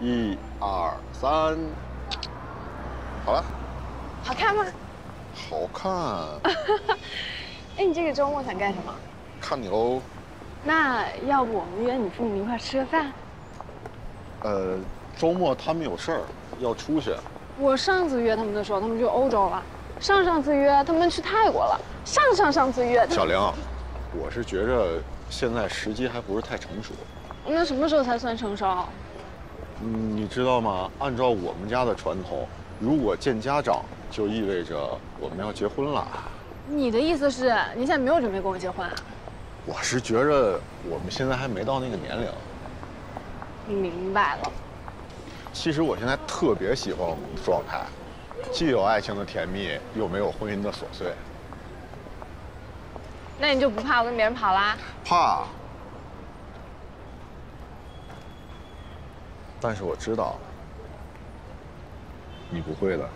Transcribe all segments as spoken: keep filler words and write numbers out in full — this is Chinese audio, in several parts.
一二三，好了。 好看吗？ 好看。 哎，你这个周末想干什么？ 看你喽。 那要不我们约你父母一块吃个饭？ 呃，周末他们有事儿要出去。 我上次约他们的时候，他们去欧洲了；上上次约他们去泰国了；上上上次约…… 小玲，我是觉着现在时机还不是太成熟。 那什么时候才算成熟？ 嗯，你知道吗？按照我们家的传统，如果见家长，就意味着我们要结婚了。 你的意思是你现在没有准备跟我结婚啊？ 我是觉着我们现在还没到那个年龄。 明白了。 其实我现在特别喜欢我们的状态，既有爱情的甜蜜，又没有婚姻的琐碎。 那你就不怕我跟别人跑啦？ 怕。但是我知道，你不会的。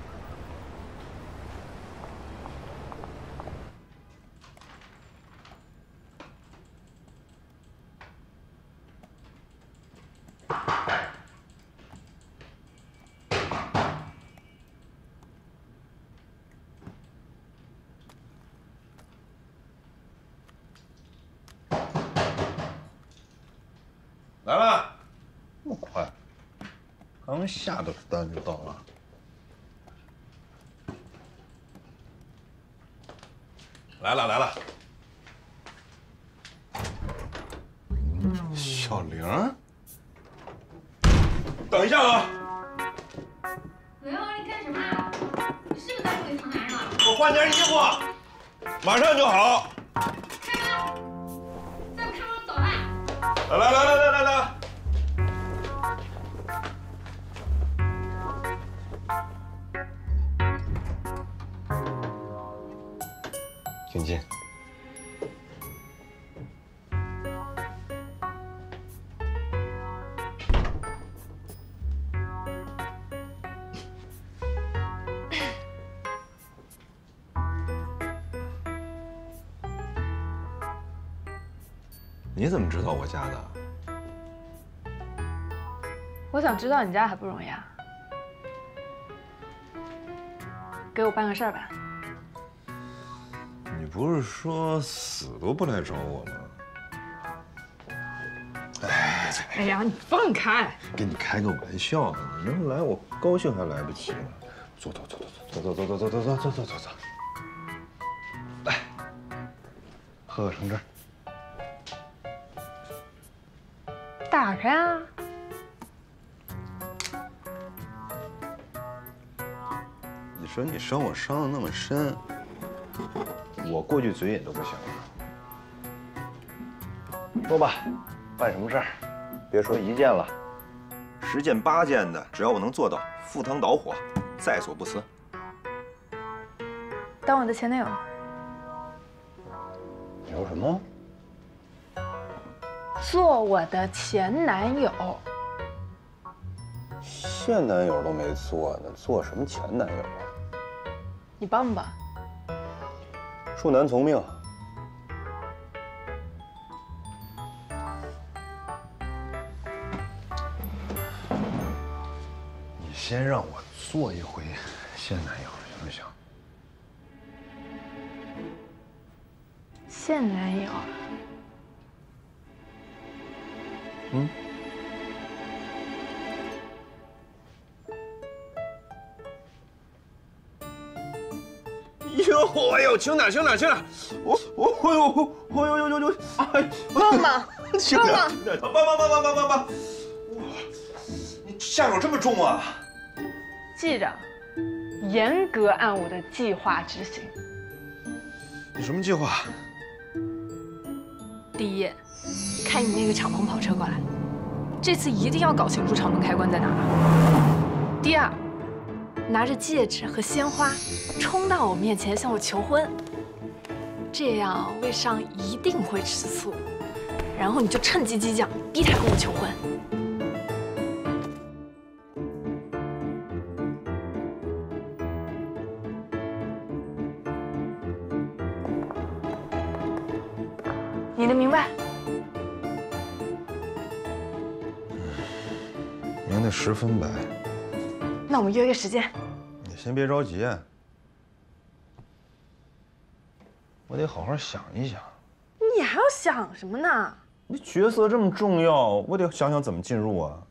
来了，这么快，刚下的单就到了。来了来了，小玲，等一下啊！ 刘洋，你干什么啊？你是不是在处理唐男人了？ 我换件衣服，马上就好。 开门！再不开门，我走了。 来来来来来来来。请进。你怎么知道我家的？ 我想知道你家还不容易啊？给我办个事儿吧。 你不是说死都不来找我吗？哎， 哎呀，你放开！ 跟你开个玩笑呢，你能来我高兴还来不及呢。坐坐坐坐坐坐坐坐坐坐坐坐坐坐。来，喝个橙汁。 打开啊！ 你说你伤我伤的那么深，我过句嘴瘾都不行了。说吧，办什么事儿？别说一件了，十件八件的，只要我能做到，赴汤蹈火，在所不辞。 当我的前男友。 你说什么？ 做我的前男友。 现男友都没做呢，做什么前男友啊？ 你帮帮。 恕难从命。你先让我做一回现男友，行不行？ 现男友。 嗯。哟，哎呦，轻点，轻点，轻点！我我我呦，我呦呦呦呦！哎， 帮忙， 轻点，轻点！帮帮帮帮帮帮帮！哇，你下手这么重啊！ 记着，严格按我的计划执行。 你什么计划？ 第一，开你那个敞篷跑车过来，这次一定要搞清楚敞篷开关在哪儿。第二，拿着戒指和鲜花冲到我面前向我求婚，这样魏尚一定会吃醋，然后你就趁机激将，逼他跟我求婚。你的明白？ 明得十分白。 那我们约个时间。 你先别着急，我得好好想一想。 你还要想什么呢？ 你角色这么重要，我得想想怎么进入啊。